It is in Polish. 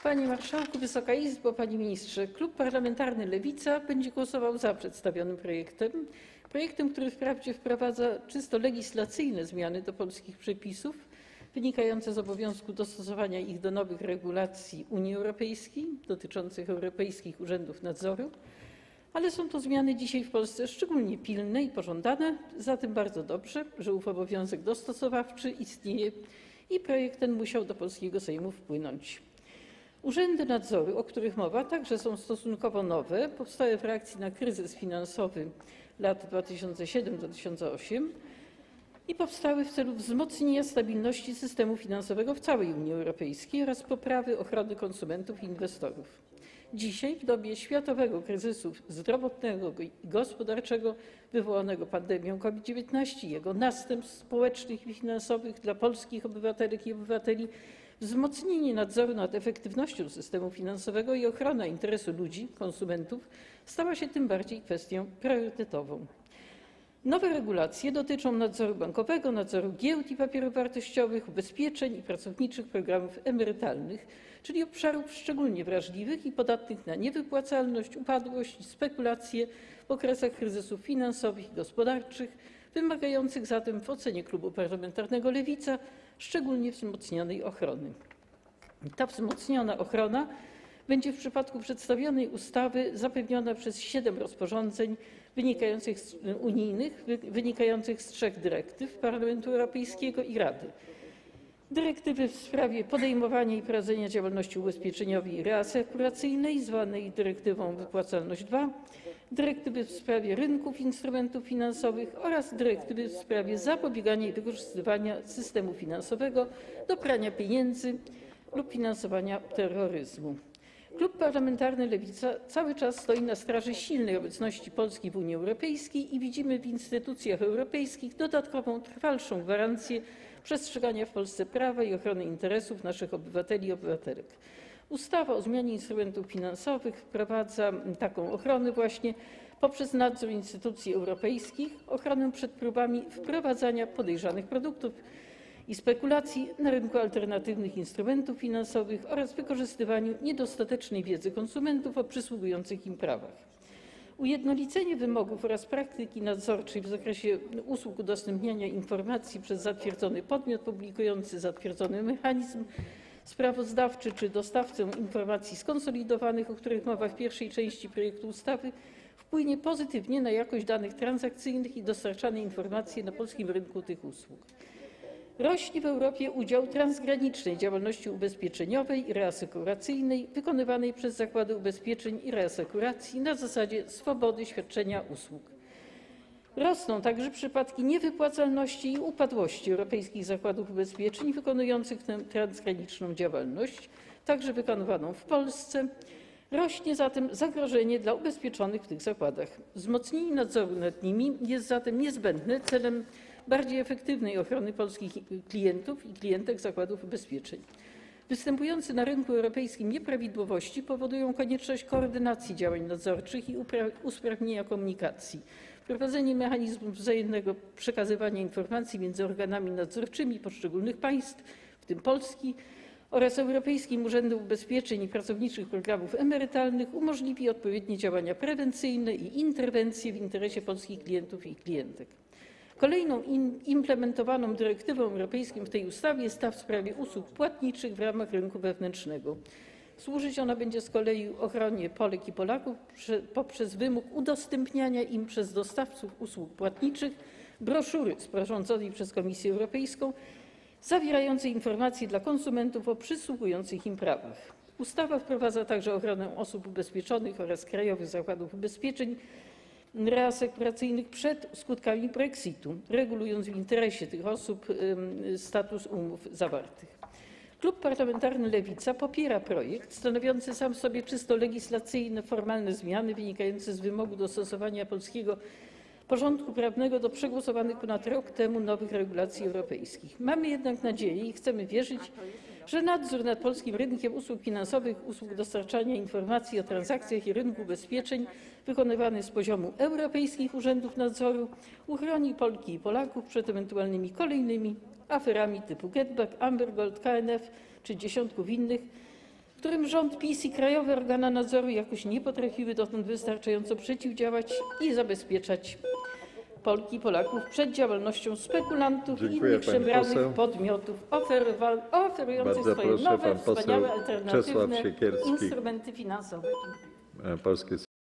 Panie Marszałku, Wysoka Izbo, Panie Ministrze! Klub Parlamentarny Lewica będzie głosował za przedstawionym projektem, który wprawdzie wprowadza czysto legislacyjne zmiany do polskich przepisów wynikające z obowiązku dostosowania ich do nowych regulacji Unii Europejskiej dotyczących europejskich urzędów nadzoru, ale są to zmiany dzisiaj w Polsce szczególnie pilne i pożądane, zatem bardzo dobrze, że ów obowiązek dostosowawczy istnieje i projekt ten musiał do polskiego Sejmu wpłynąć. Urzędy nadzoru, o których mowa, także są stosunkowo nowe, powstałe w reakcji na kryzys finansowy lat 2007-2008 i powstały w celu wzmocnienia stabilności systemu finansowego w całej Unii Europejskiej oraz poprawy ochrony konsumentów i inwestorów. Dzisiaj, w dobie światowego kryzysu zdrowotnego i gospodarczego wywołanego pandemią COVID-19 i jego następstw społecznych i finansowych dla polskich obywatelek i obywateli, wzmocnienie nadzoru nad efektywnością systemu finansowego i ochrona interesu ludzi, konsumentów, stała się tym bardziej kwestią priorytetową. Nowe regulacje dotyczą nadzoru bankowego, nadzoru giełd i papierów wartościowych, ubezpieczeń i pracowniczych programów emerytalnych, czyli obszarów szczególnie wrażliwych i podatnych na niewypłacalność, upadłość i spekulacje w okresach kryzysów finansowych i gospodarczych, wymagających zatem w ocenie Klubu Parlamentarnego Lewica szczególnie wzmocnionej ochrony. Ta wzmocniona ochrona będzie w przypadku przedstawionej ustawy zapewniona przez 7 rozporządzeń wynikających z 3 dyrektyw Parlamentu Europejskiego i Rady. Dyrektywy w sprawie podejmowania i prowadzenia działalności ubezpieczeniowej i reasekuracyjnej, zwanej dyrektywą Wypłacalność II, dyrektywy w sprawie rynków instrumentów finansowych oraz dyrektywy w sprawie zapobiegania i wykorzystywania systemu finansowego do prania pieniędzy lub finansowania terroryzmu. Klub Parlamentarny Lewica cały czas stoi na straży silnej obecności Polski w Unii Europejskiej i widzimy w instytucjach europejskich dodatkową, trwalszą gwarancję przestrzegania w Polsce prawa i ochrony interesów naszych obywateli i obywatelek. Ustawa o zmianie instrumentów finansowych wprowadza taką ochronę właśnie poprzez nadzór instytucji europejskich, ochronę przed próbami wprowadzania podejrzanych produktów i spekulacji na rynku alternatywnych instrumentów finansowych oraz wykorzystywaniu niedostatecznej wiedzy konsumentów o przysługujących im prawach. Ujednolicenie wymogów oraz praktyki nadzorczej w zakresie usług udostępniania informacji przez zatwierdzony podmiot publikujący zatwierdzony mechanizm sprawozdawczy czy dostawcę informacji skonsolidowanych, o których mowa w pierwszej części projektu ustawy, wpłynie pozytywnie na jakość danych transakcyjnych i dostarczane informacje na polskim rynku tych usług. Rośnie w Europie udział transgranicznej działalności ubezpieczeniowej i reasekuracyjnej wykonywanej przez zakłady ubezpieczeń i reasekuracji na zasadzie swobody świadczenia usług. Rosną także przypadki niewypłacalności i upadłości europejskich zakładów ubezpieczeń wykonujących tę transgraniczną działalność, także wykonywaną w Polsce. Rośnie zatem zagrożenie dla ubezpieczonych w tych zakładach. Wzmocnienie nadzoru nad nimi jest zatem niezbędne celem bardziej efektywnej ochrony polskich klientów i klientek zakładów ubezpieczeń. Występujące na rynku europejskim nieprawidłowości powodują konieczność koordynacji działań nadzorczych i usprawnienia komunikacji. Wprowadzenie mechanizmu wzajemnego przekazywania informacji między organami nadzorczymi poszczególnych państw, w tym Polski, oraz Europejskim Urzędem Ubezpieczeń i Pracowniczych Programów Emerytalnych umożliwi odpowiednie działania prewencyjne i interwencje w interesie polskich klientów i klientek. Kolejną implementowaną dyrektywą europejską w tej ustawie jest ta w sprawie usług płatniczych w ramach rynku wewnętrznego. Służyć ona będzie z kolei ochronie Polek i Polaków poprzez wymóg udostępniania im przez dostawców usług płatniczych broszury sporządzonej przez Komisję Europejską zawierającej informacje dla konsumentów o przysługujących im prawach. Ustawa wprowadza także ochronę osób ubezpieczonych oraz krajowych zakładów ubezpieczeń reasekuracyjnych przed skutkami Brexitu, regulując w interesie tych osób status umów zawartych. Klub Parlamentarny Lewica popiera projekt stanowiący sam w sobie czysto legislacyjne, formalne zmiany wynikające z wymogu dostosowania polskiego porządku prawnego do przegłosowanych ponad rok temu nowych regulacji europejskich. Mamy jednak nadzieję i chcemy wierzyć, że nadzór nad polskim rynkiem usług finansowych, usług dostarczania informacji o transakcjach i rynku ubezpieczeń wykonywany z poziomu europejskich urzędów nadzoru uchroni Polki i Polaków przed ewentualnymi kolejnymi aferami typu GetBack, Amber Gold, KNF czy dziesiątków innych, którym rząd PiS i krajowe organy nadzoru jakoś nie potrafiły dotąd wystarczająco przeciwdziałać i zabezpieczać Polki i Polaków przed działalnością spekulantów i innych szemranych podmiotów oferujących swoje nowe, wspaniałe, alternatywne instrumenty finansowe.